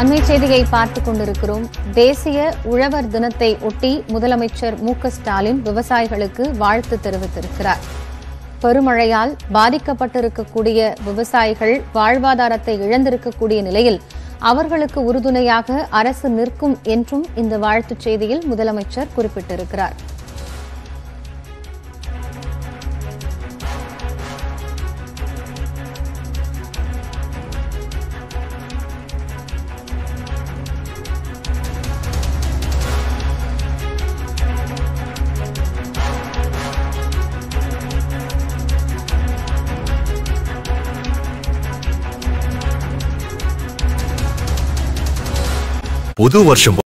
அண்மை செய்தியை பார்த்துக் கொண்டிருக்கிறோம். தேசிய உழவர் தினத்தை ஒட்டி முதலமைச்சர் மு.க.ஸ்டாலின் விவசாயிகளுக்கு வாழ்த்து தெரிவித்திருக்கிறார். பெருமழையால் பாதிக்கப்பட்டிருக்கக்கூடிய விவசாயிகள் வாழ்வாதாரத்தை இழந்திருக்கக்கூடிய நிலையில் அவர்களுக்கு உறுதுணையாக அரசு நிற்கும் என்றும் இந்த வாழ்த்துச் செய்தியில் முதலமைச்சர் குறிப்பிட்டிருக்கிறார். புது வருஷம்